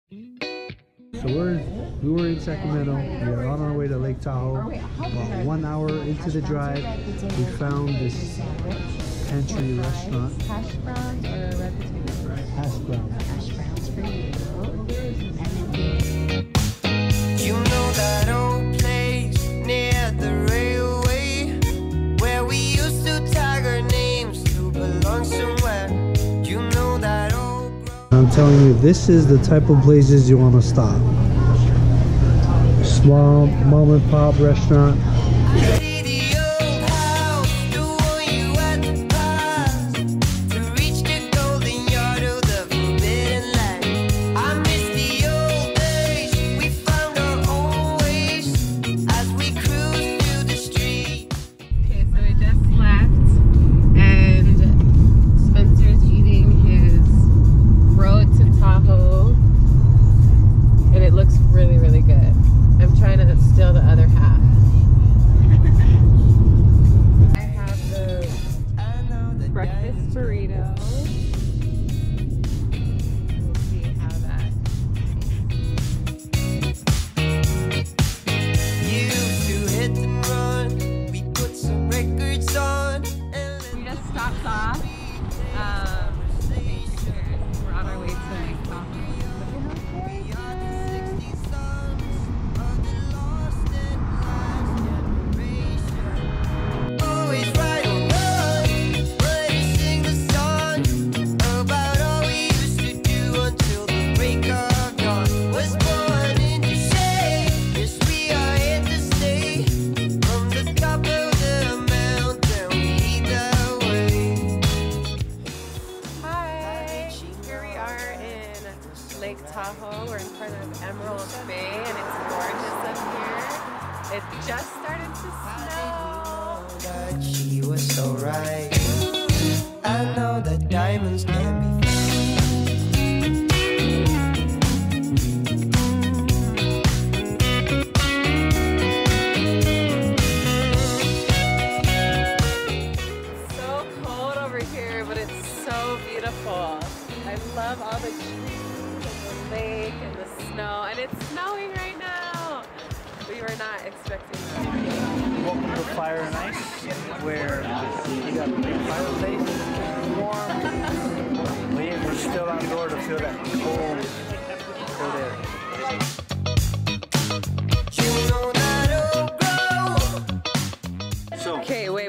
So we were in Sacramento. We are on our way to Lake Tahoe. About 1 hour into the drive, we found this pantry restaurant. Hash browns or red potatoes? Hash browns. Hash browns for you. You know that old place near the railway where we used to tag our names to belong somewhere. You know that old. I'm telling you, this is the type of places you want to stop. Small mom and pop restaurant. Lake Tahoe. We're in front of Emerald Bay and it's gorgeous up here. It just started to snow. That she was so right. I know that diamonds can be So cold over here, but it's so beautiful. I love all the trees and the lake and the snow, and it's snowing right now. We were not expecting that. Welcome to Fire and Ice, where you got a big fireplace, warm. We're still outdoor to feel that cold air. So, okay, wait.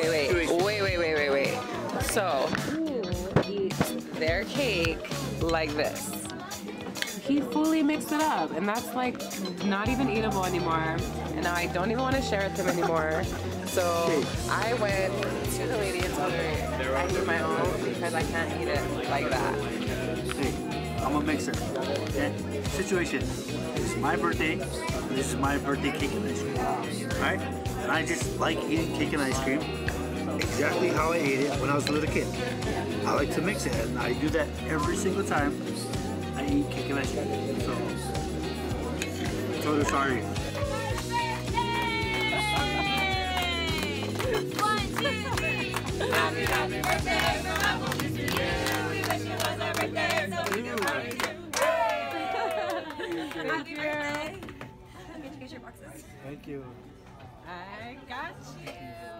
So, eats their cake like this. He fully mixed it up, and that's like not even eatable anymore. And now I don't even want to share with him anymore. So I went to the lady and told her I need my own because I can't eat it like that. hey, I'm a mixer. Okay? Situation. It's my birthday. This is my birthday cake and ice cream. Right? And I just like eating cake and ice cream exactly how I ate it when I was a little kid. I like to mix it, and I do that every single time I eat cake and ice cream. So, totally sorry. Happy birthday from Apple to you. We wish you was our birthday, so we can party too. Happy birthday. Let me get your boxes. Thank you. I got you.